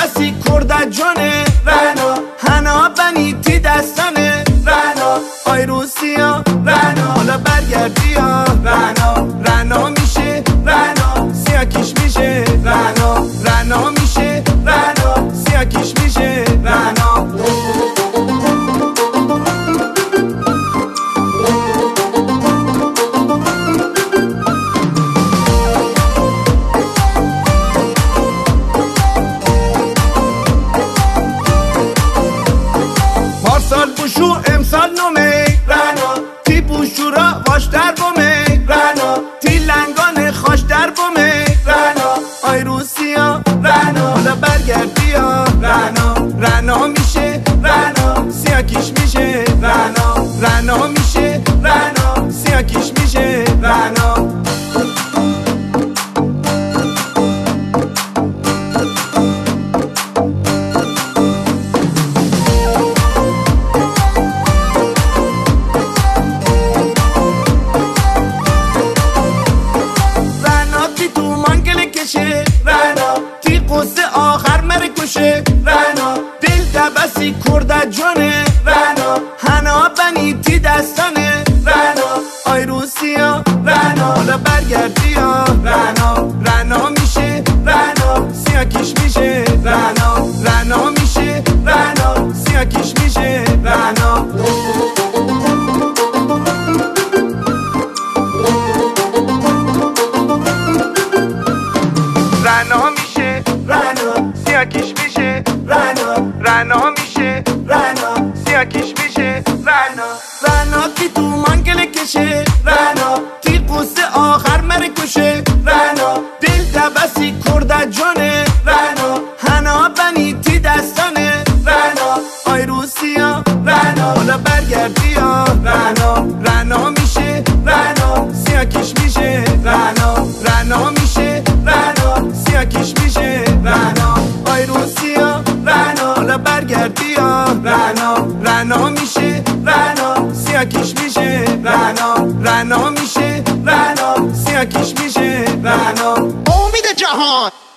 بسی کرد جانه رنا هنا بنی تی دستانه رنا آی روسیا رنا حالا برگردی یا رنا رنا میشه رنا سیاکیش میشه رنا رنا میشه رنا سیاکیش میشه رنا پارسال بوشو امسال نومه رنا تی بوشو را واش در بومه رنا تی لنگان خاش در بومه رنا آی روسیا رنا حالا برگردی یا رنا رنا میشه رنا سیاکیش میشه رنا رنا میشه رنا سیاکیش میشه رنا رنا تی قصه آخر مره کشه رنا دل دبسی کرد جانه رنا هنا بنی تی دستانه رنا آی روسیا رنا حالا برگردی یا رنا رنا میشه رنا سیاکیش میشه رنا رنا میشه رنا سیاکیش میشه رنا رنا میشه رنا سیاکیش میشه رنا رنا میشه رنا سیاکیش میشه رنا رنا کی تو منگل کشه رنا تی قصه آخر مره کشه رنا دل دبسی کرد جانه رنا هنا بنی تی دستانه رنا آی روسیا رنا حالا برگردی یا رنا رنا میشه رنا سیاکیش میشه رنا رنا میشه رنا سیاکیش میشه رنا آی روسیا رنا حالا برگردی یا رنا رنا میشه رنا سیاکیش میشه رنا رنا میشه رنا سیاکیش میشه رنا امید جهان.